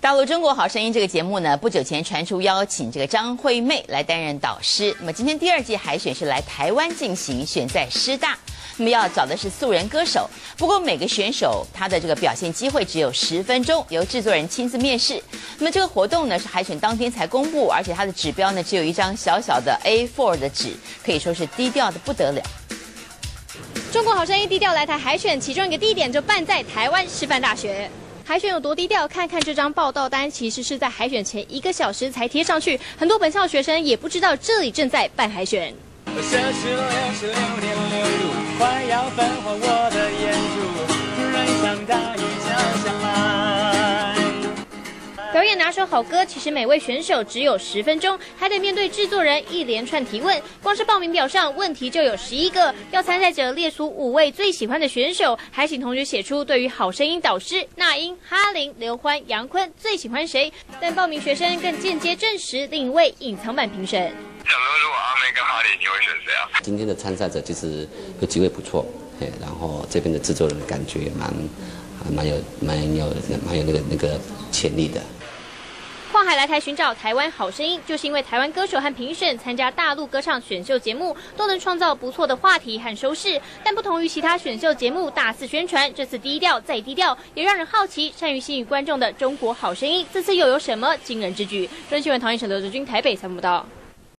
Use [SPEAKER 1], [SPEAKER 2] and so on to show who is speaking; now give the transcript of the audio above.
[SPEAKER 1] 大陆中国好声音这个节目呢，不久前传出邀请这个张惠妹来担任导师。那么今天第2季海选是来台湾进行，选在师大。那么要找的是素人歌手，不过每个选手他的这个表现机会只有10分钟，由制作人亲自面试。那么这个活动呢是海选当天才公布，而且它的指标呢只有一张小小的 A4 的纸，可以说是低调的不得了。
[SPEAKER 2] 中国好声音低调来台海选，其中一个地点就办在台湾师范大学。海选有多低调？看看这张报道单，其实是在海选前1个小时才贴上去，很多本校学生也不知道这里正在办海选。
[SPEAKER 3] 摄氏66.6度，快要焚化我的眼珠，突然想大雨敲响来。
[SPEAKER 2] 表演哪首好歌，其实每位选手只有10分钟，还得面对制作人一连串提问。光是报名表上问题就有11个，要参赛者列出5位最喜欢的选手，还请同学写出对于好声音导师那英、哈林、刘欢、杨坤最喜欢谁。但报名学生更间接证实另一位隐藏版评审。
[SPEAKER 4] 想说如果阿妹跟哈林，你会选谁啊？
[SPEAKER 5] 今天的参赛者其实有几位不错，然后这边的制作人感觉蛮有那个潜力的。
[SPEAKER 2] 跨海来台寻找台湾好声音，就是因为台湾歌手和评审参加大陆歌唱选秀节目，都能创造不错的话题和收视。但不同于其他选秀节目大肆宣传，这次低调再低调，也让人好奇，善于吸引观众的中国好声音，这次又有什么惊人之举？中新闻唐英成、刘哲君台北采访报道。